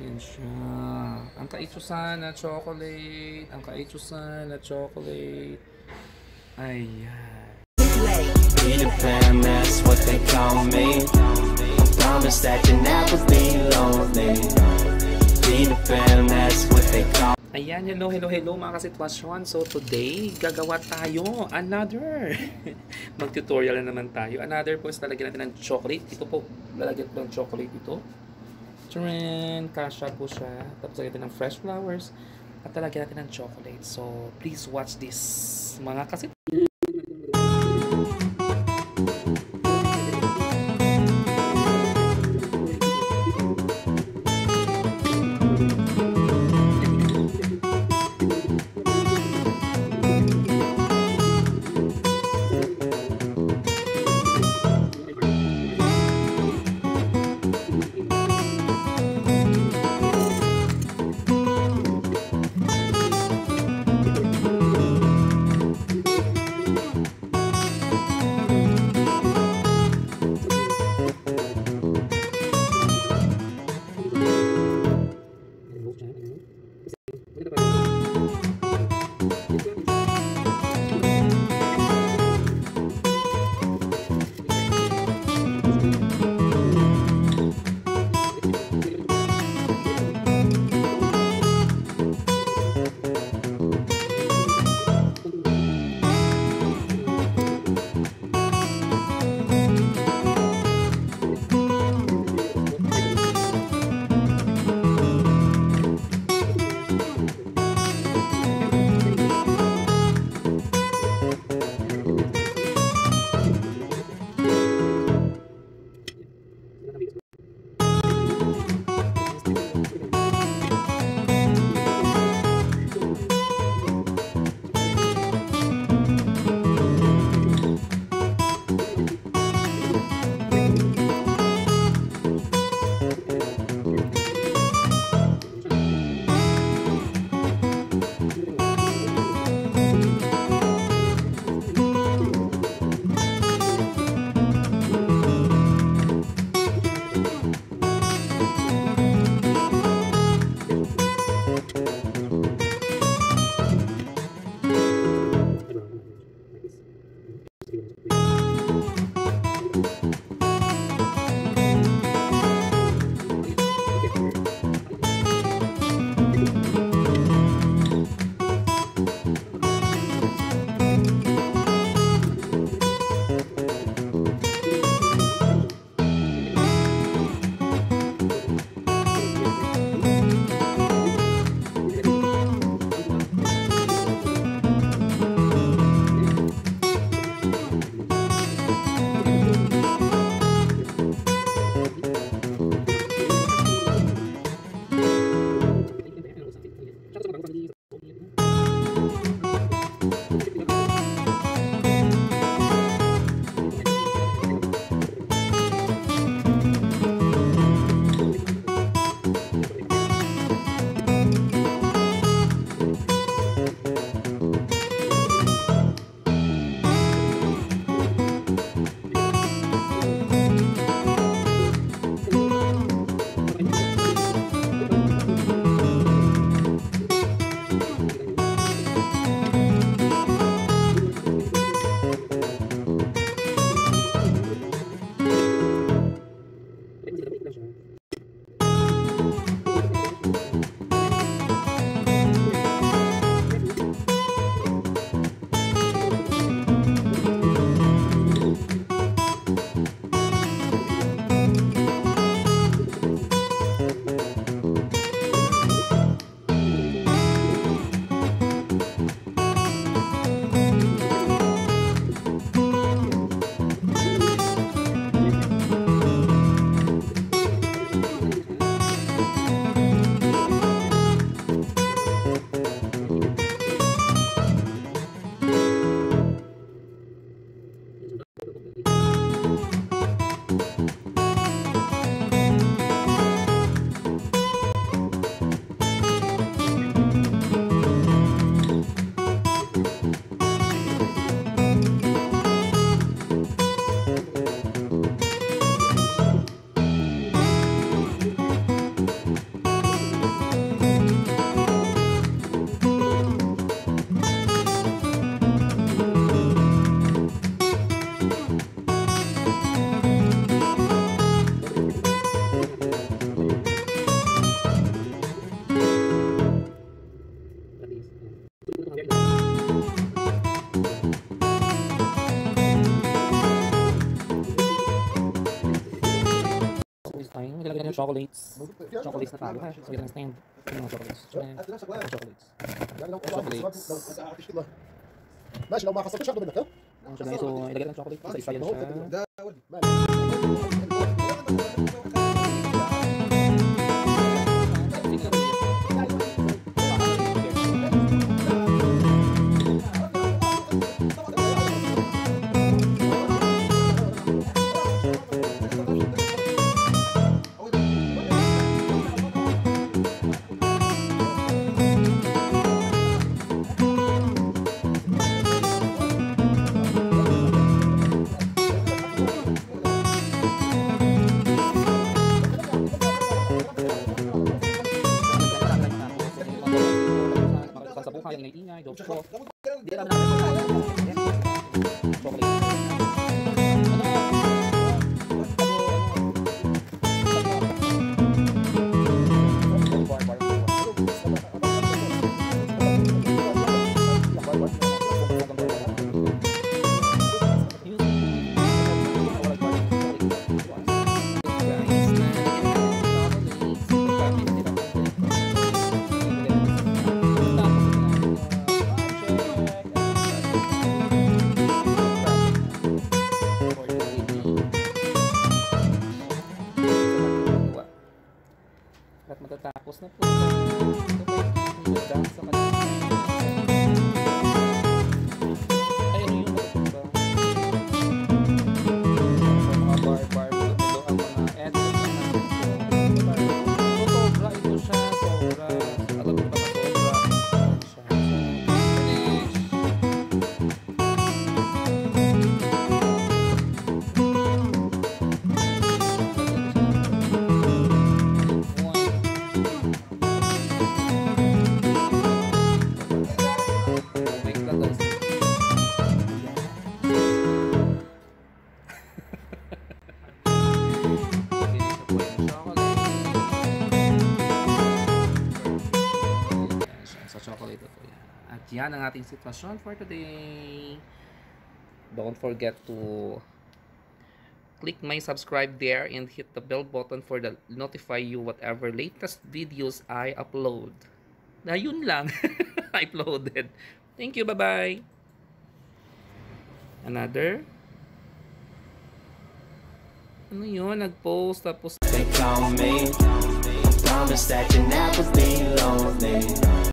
Yan siya. Ang kaitsusan na chocolate. Ang kaitsusan na chocolate. Ayan. Peter Pan, that's what they call me. I promise that you'll never be lonely. Peter Pan, that's what they call me. Ayan, hello mga kasitwasyon. So today, gagawa tayo another mag-tutorial na naman tayo. Another po is lalagyan natin ng chocolate. Ito po, lalagyan ko ng chocolate ito. Tcharan! Kasha po siya. Tapos lalagyan natin ng fresh flowers. At lalagyan natin ng chocolate. So please watch this mga kasitwasyon. chocolates. Chocolates na tayo ha. Sige lang stand. Yung mga chocolates. Chocolates. Chocolates. ماشي لو ما خسرتش اخده منك ها Ang siya guys, so ilagay lang chocolate. Isa-isa yan siya. ده ولي Sa buhay, ang ingay, joke ko. Hindi naman natin. Chocolate. At matatapos na po sa kanila. Ay, ano yun? Sa mga bar ito ang mga edits na so, sobra ito siya. Sobra. Alam mo ba na sobra? Siya. Finish. Sa chocolate ito yan. At yan ang ating sitwasyon for today. Don't forget to click my subscribe there and hit the bell button for the notify you whatever latest videos I upload. Na yun lang. I uploaded. Thank you. Bye-bye. Another. Ano yun? Nag-post tapos They call me. I promise that you'll never be lonely.